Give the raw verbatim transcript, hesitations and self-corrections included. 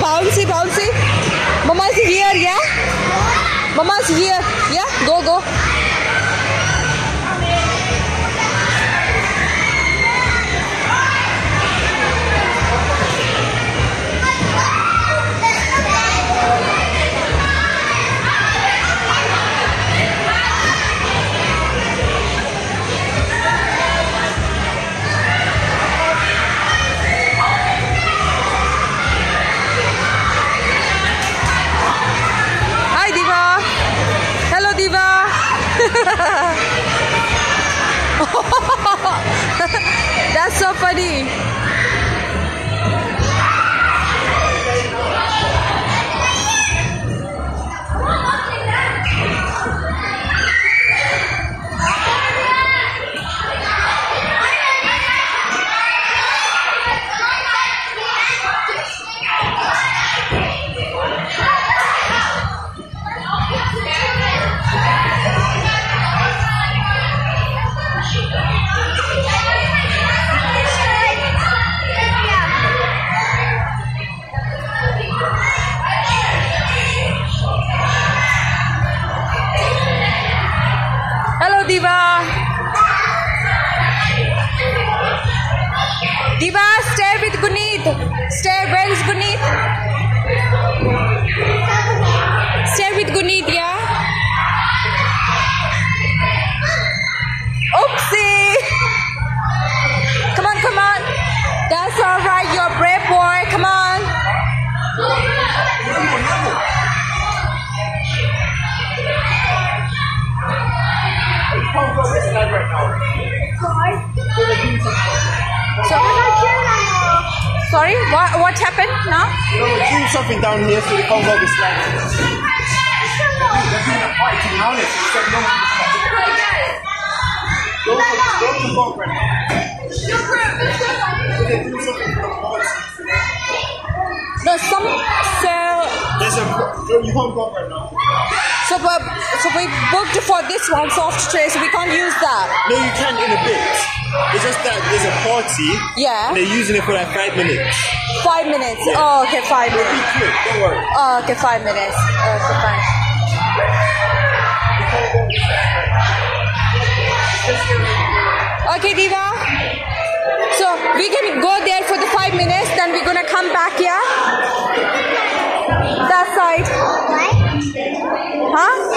bouncy, bouncy. Mama's here, yeah? Mama's here, yeah? Go, go. That's so funny. Diva. Diva, stay with Guneet. Stay. Where is Guneet? Stay with Guneet, yeah? Oopsie. Come on, come on. That's all right. You're a brave boy. Come on. So, sorry, what what happened now? No, we're doing something down here, so we can't go this slide. They're doing a fight, to be honest. Don't don't go right now. They're doing something for the party. No, some so. There's a you can't go right now. So, but, so we booked for this one, soft tray, so we can't use that. No, you can in a bit. It's just that there's a party. Yeah. And they're using it for like five minutes. Five minutes. Yeah. Oh, okay, five It'll minutes. be quick, don't worry. Oh, okay, five minutes. Okay, fine. Okay, Diva. So we can go there for the five minutes, then we're gonna come back, yeah? That side. What? Huh?